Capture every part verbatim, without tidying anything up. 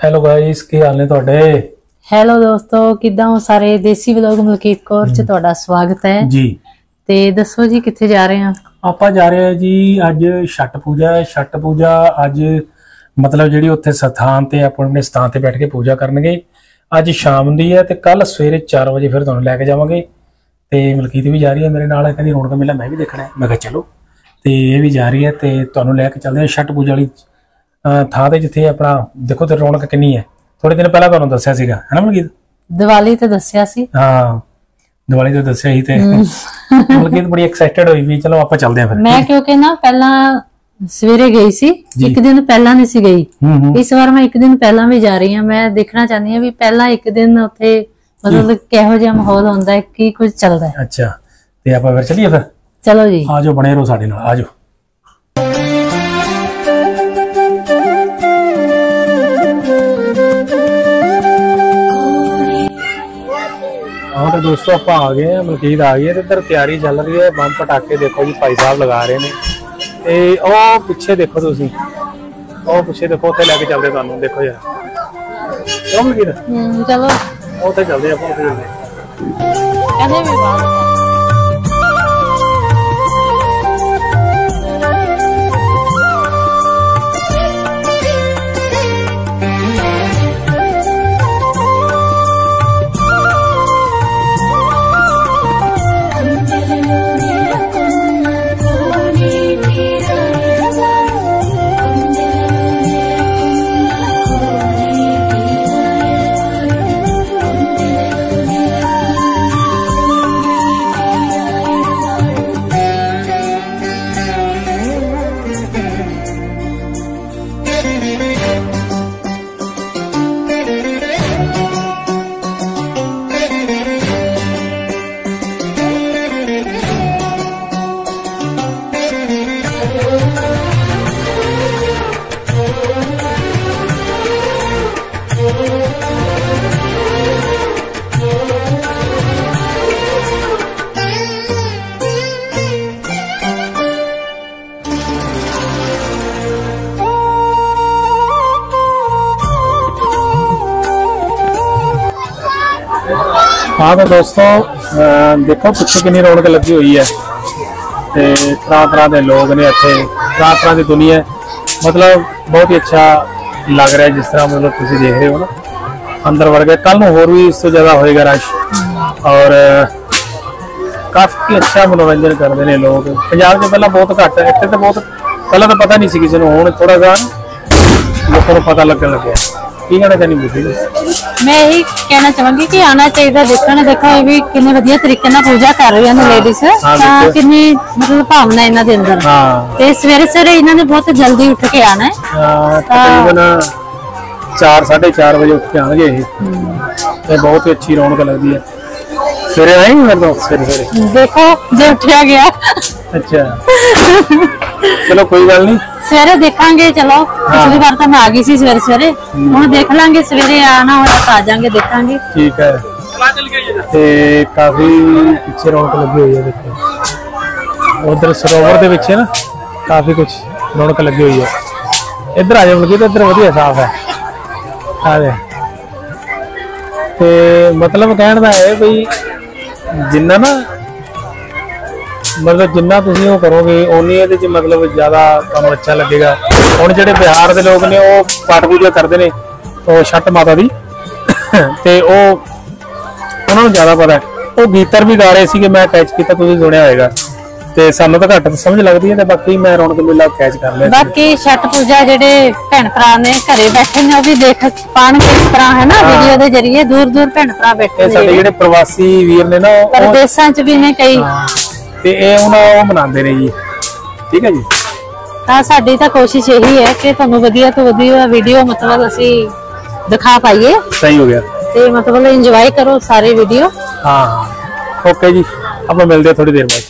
Hello guys, की हाल ने तुहाडे? हेलो दोस्तों, किदां हो सारे? देसी व्लॉग मलकीत कौर च तुहाडा स्वागत है जी। ते दसो जी कित्थे जा रहे हैं? आपां जा रहे हैं जी, अज छठ पूजा है। छठ पूजा अज मतलब जिहड़ी उत्थे स्थान ते अपने स्थान ते बैठ के पूजा करनगे। अज शाम दी है ते कल सवेरे चार बजे फिर तुहानूं लैके जावांगे। ते मलकीत भी जा रही है मेरे नाल, कहंदी रौनक मेला मैं भी देखना है। मैं कहा चलो, ते ये भी जा रही है ते तुहानूं लैके चलदे हैं छठ पूजा वाली थां ते जिथे अपना देखो ते रौनक किन्नी है। थोड़े दिन पहला तुहानूं दस्सिया सीगा है ना मलकीत? दिवाली ते दस्सिया सी। हाँ, दिवाली ते दस्सिया ही ते मलकीत बड़ी एक्साइटेड हुई भी चलो आपां चलदे हैं फिर। मैं क्योंकि ना पहला सवेरे गई सी, एक दिन पहला नहीं सी गई। इस बार मैं एक दिन पहला भी जा रही हूं। मैं देखना चाहती हूं भी पहला एक दिन उत्थे मतलब किहो जिहा माहौल हुंदा है, की कुछ चलदा है। अच्छा, ते आपां फिर चलिए फिर। चलो जी, आ जाओ, बने रहो साडे नाल, आ जाओ। हाँ तो दोस्तों आप आ गए हैं, मलकीत आ गई है। इधर तैयारी चल रही है, बम पटाके देखो जी भाई साहब लगा रहे हैं। ते ओ पिछे देखो तुसी, ओ पिछे देखो, उत्थे लेके चलदे तुहानूं, देखो यार। चलो मलकीत, हम्म चलो उत्थे चलदे आपां, उत्थे चलदे कहंदे भी बाहर। हाँ तो दोस्तों देखो पिछे कितनी रौनक लगी हुई है, तरह तरह के लोग ने इतने, तरह तरह की दुनिया, मतलब बहुत ही अच्छा लग रहा है। जिस तरह मतलब तुम देख रहे हो ना अंदर वड़ गए, कल होर भी इस तो ज़्यादा होएगा रश, और काफ़ी अच्छा मनोरंजन करते हैं लोग। पंजाब से पहला बहुत घट है, इतने तो बहुत पहला तो पता नहीं सी किसी को, हुण थोड़ा सा लोगों को पता लगन लगे। की कहना चाहनी बुद्धि? मैं यही कहना चाहूंगी कि आना चाहिए देखने। देखो ये भी कितने वधिया तरीके नाल पूजा कर रही है लेडीज, तां कितनी मतलब भावना इन्हां दे अंदर। ते सवेरे सवेरे इन्हां ने बहुत जल्दी उठ के आना है, तकरीबन चार साढ़े चार बजे उठ के आएंगे। ये बहुत ही अच्छी रौनक लगती है। सवेरे आए फिर तो सवेरे सवेरे देखो जे उठिया गया। अच्छा चलो कोई गल नहीं, सवेरे देखांगे। चलो पिछली बार तो मैं आ गई सी सवेरे सवेरे, हुण देख लांगे सवेरे आना होया तो आ जाएंगे, देखांगे। ठीक है। ते काफी पीछे रौनक लगी हुई है, देखो उधर सरोवर दे विच ना काफी कुछ रौनक लगी हुई है। इधर आ जाओ, तो इधर वधिया साफ है। आ दे ते मतलब कहण दा है बई जिन्ना ना मतलब जिन्ना तुसीं वो करोगे उन्नी इहदे च मतलब ज्यादा तुहानूं अच्छा लगेगा। हुण जिहड़े बिहार के लोग ने वो पाठ पूजा करते हैं तो छठ माता दी, ते वो उन्हां नूं ज्यादा पता है। वो गीतर भी गा रहे सी, मैं कैच किया, तुसीं सुनिया होएगा। ते सानूं तो घट समझ लगती है, ते बाकी मैं रौनक मेला कैच कर लिया। बाकी छठ पूजा जिहड़े भैन भरा ने घरे बैठे ने वो भी देख पाणगे इस तरह है ना, वीडियो के जरिए दूर दूर भैन भरा बैठे ने। साडे जिहड़े प्रवासी वीर ने ना परदेसां च भी ने कई, ते ए उन्हां ओ मनांदे ने जी। ठीक है जी। हाँ साडी तां कोशिश यही है कि तुहानूं वधिया तो वधिया वीडियो मतलब असीं दिखा पाइए। सही हो गया। ते मतलब इंजॉय करो सारे वीडियो। हाँ ओके जी, आप मिलते हैं थोड़ी देर बाद।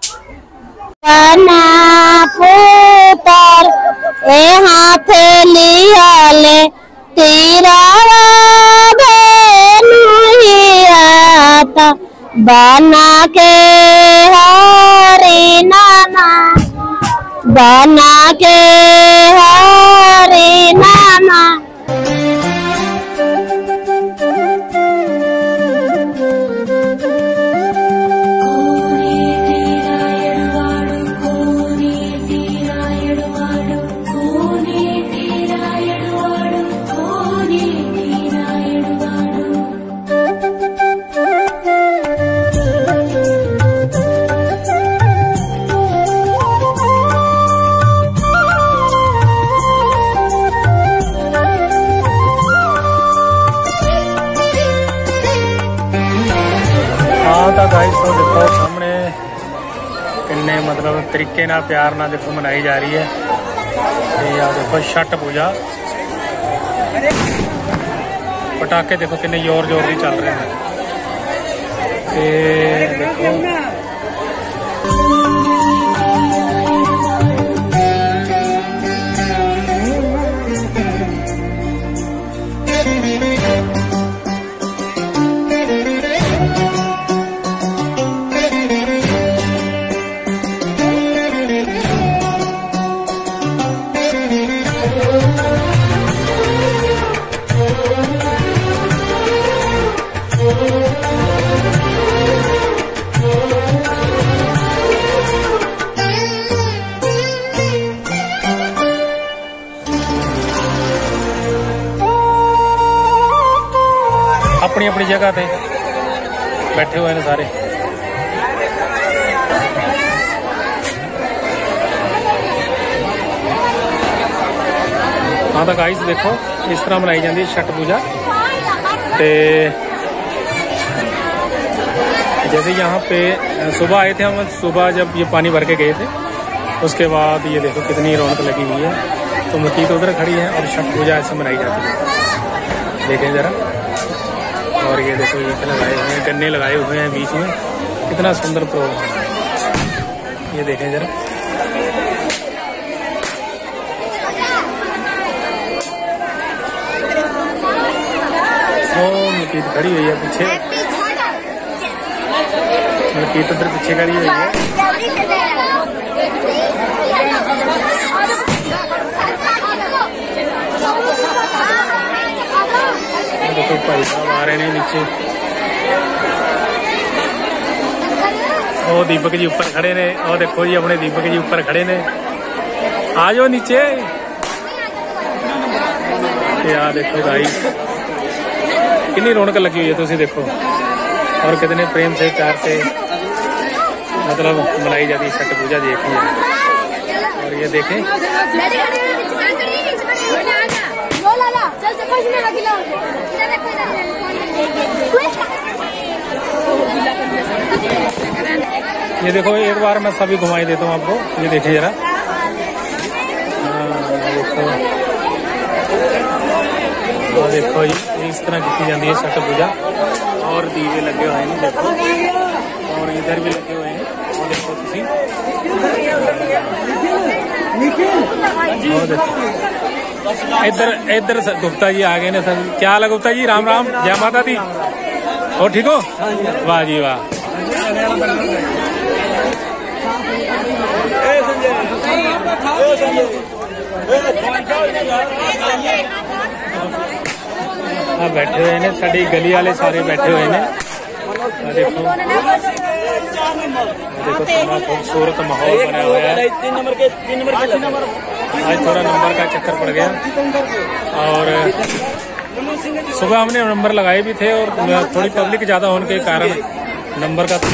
पुतर ए हाथ लिया ले तेरा आता बना के हरे नाना, बना के हरे नाना। तरीके नाल प्यार नाल देखो मनाई जा रही है। ते आ देखो छठ पूजा, पटाखे देखो कितने जोर जोर की चल रहे हैं। ते देखो अपनी अपनी जगह पे बैठे हुए हैं सारे। हाँ तो गाइस देखो इस तरह मनाई जाती है छठ पूजा। ते जैसे यहाँ पे सुबह आए थे हम, सुबह जब ये पानी भर के गए थे, उसके बाद ये देखो कितनी रौनक लगी हुई है। तो मकीत उधर खड़ी है और छठ पूजा ऐसे मनाई जाती है, देखें जरा। और ये देखो ये लगाए हुए हैं, गन्ने लगाए हुए हैं बीच में, कितना सुंदर प्रोग्राम है, ये देखें जरा। ओ मकीत खड़ी हुई है पीछे, मकीत उधर पीछे खड़ी हुई है। देखो भाई साहब आ रहे हैं नीचे, ओ दीपक जी ऊपर खड़े ने, और देखो जी अपने दीपक जी ऊपर खड़े ने, आ जाओ नीचे। यार देखो भाई कितनी रौनक लगी हुई है, तुसी देखो, और कितने प्रेम से प्यार से मतलब मनाई जाती है छठ पूजा। देखिए और ये देखें ये देखो, एक बार मैं सभी घुमाई देता हूँ आपको, ये देखिए जरा। देखो और देखो ये इस तरह की जाती है छठ पूजा, और दीवे लगे हुए हैं देखो, और इधर भी लगे हुए हैं, और देखो तुसी, और देखो इधर इधर गुप्ता जी आ गए ने सर। क्या हाल है गुप्ता जी? राम राम, जय माता दी। और ठीक हो? वाह जी वाह। हाँ बैठे हुए ने, साड़ी गली वाले सारे बैठे हुए ने। देखो देखो कितना खूबसूरत माहौल बना हुआ है। आज थोड़ा नंबर का चक्कर पड़ गया, और सुबह हमने नंबर लगाए भी थे, और थोड़ी पब्लिक ज्यादा होने के कारण नंबर का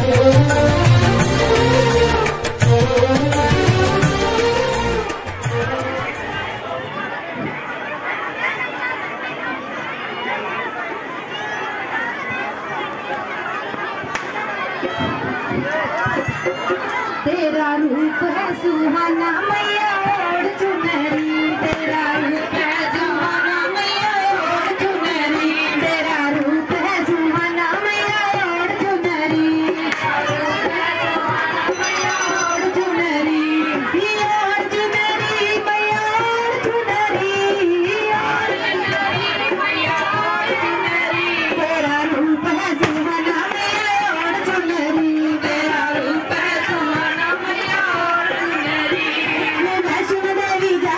तेरा रूप है सुहाना मैया ओढ़ चुनरी, तेरा रूप है सुहाना मैया ओढ़ चुनरी, तेरा रूप है सुहाना मैया ओढ़ चुनरी, ओढ़ चुनरी, ओढ़ चुनरी मैया ओढ़ चुनरी, ओढ़ चुनरी मैया ओढ़ चुनरी, तेरा रूप है सुहाना मैया ओढ़ चुनरी, तेरा रूप है सुहाना मैया ओढ़ चुनरी। वैष्णो देवी जा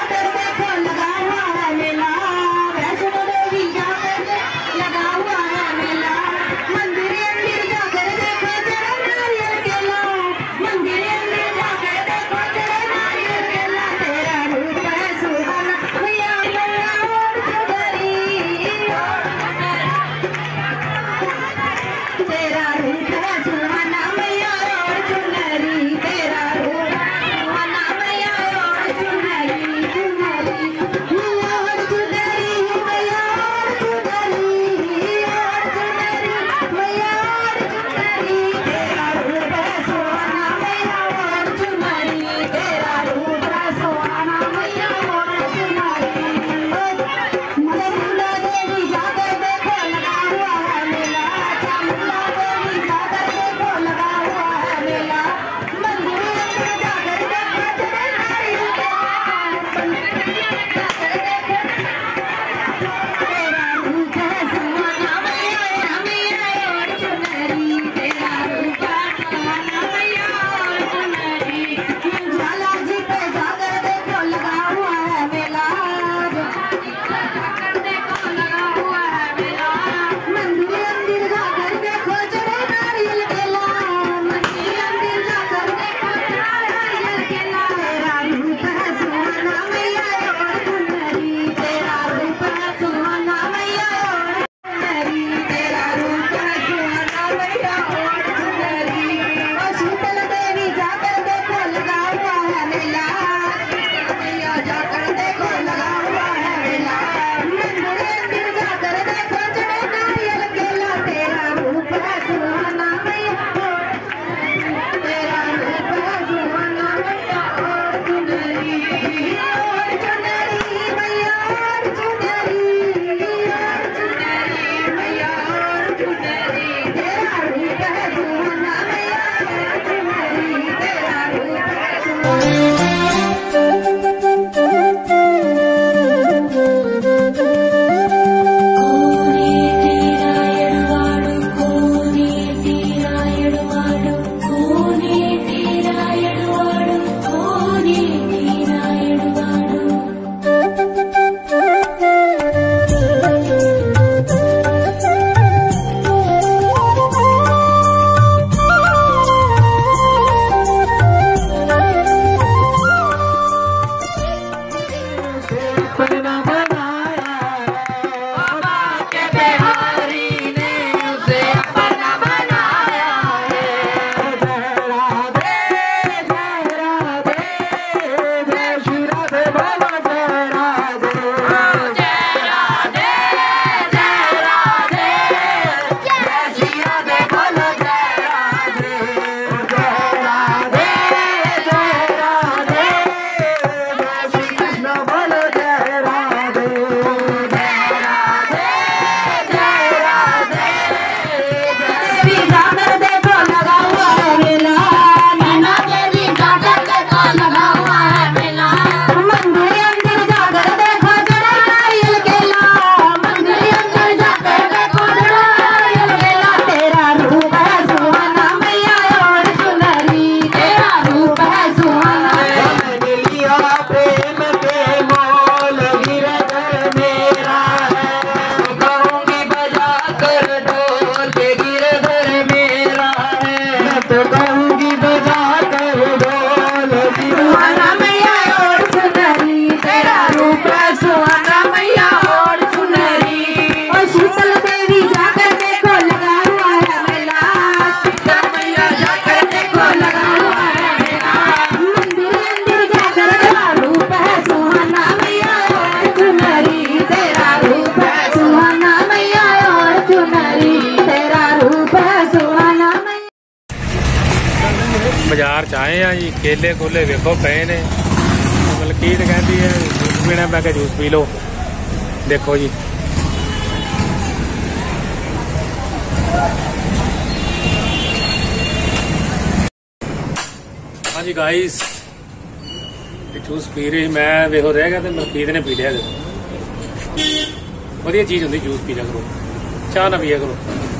बाजार च आए हैं जी, केले कूले वेखो पे ने। मलकीत कहती है जूस पीना, मैं क्या जूस पी लो। देखो जी हाँ जी गाइस, जूस पी रही मैं, वेखो रह गया तो मलकीत ने पी लिया। वधिया चीज होंगी जूस पी लिया करो, चाह ना पिया करो।